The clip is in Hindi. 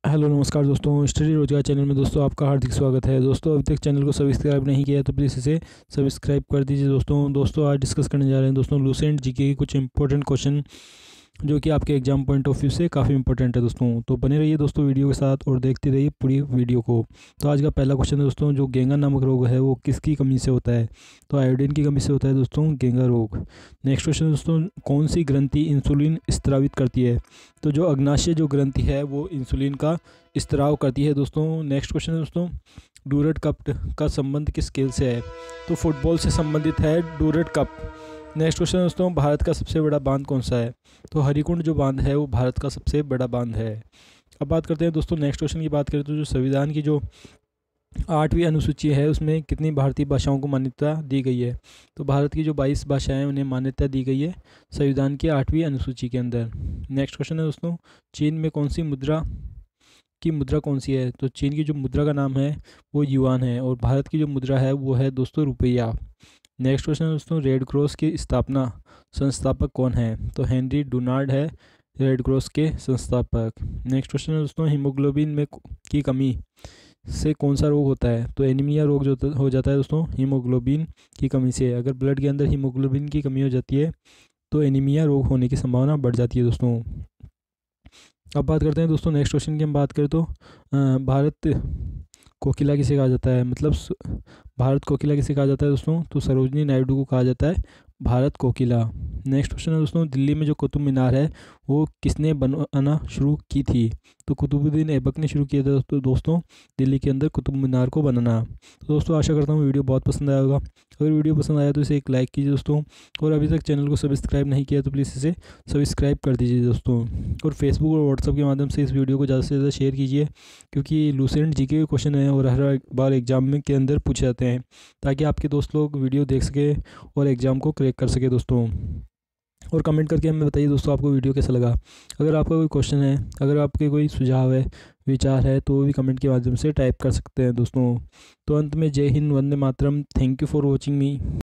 हेलो नमस्कार दोस्तों, स्टडी रोजगार चैनल में दोस्तों आपका हार्दिक स्वागत है। दोस्तों अभी तक चैनल को सब्सक्राइब नहीं किया है तो प्लीज़ इसे सब्सक्राइब कर दीजिए। दोस्तों आज डिस्कस करने जा रहे हैं दोस्तों लूसेंट जीके के कुछ इंपॉर्टेंट क्वेश्चन जो कि आपके एग्जाम पॉइंट ऑफ व्यू से काफ़ी इंपॉर्टेंट है दोस्तों। तो बने रहिए दोस्तों वीडियो के साथ और देखते रहिए पूरी वीडियो को। तो आज का पहला क्वेश्चन है दोस्तों, जो गेंगा नामक रोग है वो किसकी कमी से होता है? तो आयोडीन की कमी से होता है दोस्तों गेंगा रोग। नेक्स्ट क्वेश्चन दोस्तों, कौन सी ग्रंथि इंसुलिन स्त्रावित करती है? तो जो अग्नाशय जो ग्रंथि है वो इंसुलिन का स्त्राव करती है दोस्तों। नेक्स्ट क्वेश्चन है दोस्तों, डूरेट कप का संबंध किस खेल से है? तो फुटबॉल से संबंधित है डूरेट कप। नेक्स्ट क्वेश्चन दोस्तों, भारत का सबसे बड़ा बांध कौन सा है? तो हरिकुंड जो बांध है वो भारत का सबसे बड़ा बांध है। अब बात करते हैं दोस्तों नेक्स्ट क्वेश्चन की बात करें तो जो संविधान की जो 8वीं अनुसूची है उसमें कितनी भारतीय भाषाओं को मान्यता दी गई है? तो भारत की जो 22 भाषाएं हैं उन्हें मान्यता दी गई है संविधान की 8वीं अनुसूची के अंदर। नेक्स्ट क्वेश्चन है दोस्तों, चीन में कौन सी मुद्रा कौन सी है? तो चीन की जो मुद्रा का नाम है वो युआन है और भारत की जो मुद्रा है वो है दोस्तों रुपया। नेक्स्ट क्वेश्चन है दोस्तों, रेड क्रॉस की स्थापना संस्थापक कौन है? तो हेनरी डुनार्ड है रेड क्रॉस के संस्थापक। नेक्स्ट क्वेश्चन है दोस्तों, हीमोग्लोबिन में की कमी से कौन सा रोग होता है? तो एनीमिया रोग जो हो जाता है दोस्तों हीमोग्लोबिन की कमी से। अगर ब्लड के अंदर हीमोग्लोबिन की कमी हो जाती है तो एनीमिया रोग होने की संभावना बढ़ जाती है दोस्तों। अब बात करते हैं दोस्तों नेक्स्ट क्वेश्चन की। हम बात करें तो भारत कोकिला किसे कहा जाता है? मतलब भारत कोकिला किसे कहा जाता है दोस्तों? तो सरोजनी नायडू को कहा जाता है भारत कोकिला। नेक्स्ट क्वेश्चन है दोस्तों, दिल्ली में जो कुतुब मीनार है वो किसने बनवाना शुरू की थी? तो कुतुबुद्दीन ऐबक ने शुरू किया था दोस्तों दिल्ली के अंदर कुतुब मीनार को बनाना। तो दोस्तों आशा करता हूँ वीडियो बहुत पसंद आया होगा। अगर वीडियो पसंद आया तो इसे एक लाइक कीजिए दोस्तों, और अभी तक चैनल को सब्सक्राइब नहीं किया तो प्लीज़ इसे सब्सक्राइब कर दीजिए दोस्तों। और फेसबुक और व्हाट्सअप के माध्यम से इस वीडियो को ज़्यादा से ज़्यादा शेयर कीजिए, क्योंकि लूसेंट जीके के क्वेश्चन हैं और हर बार एग्जाम में के अंदर पूछे जाते हैं, ताकि आपके दोस्त लोग वीडियो देख सके और एग्ज़ाम को क्रैक कर सके दोस्तों। और कमेंट करके हमें बताइए दोस्तों आपको वीडियो कैसा लगा। अगर आपका कोई क्वेश्चन है, अगर आपके कोई सुझाव है, विचार है, तो वो भी कमेंट के माध्यम से टाइप कर सकते हैं दोस्तों। तो अंत में जय हिंद, वंदे मातरम, thank you for watching me.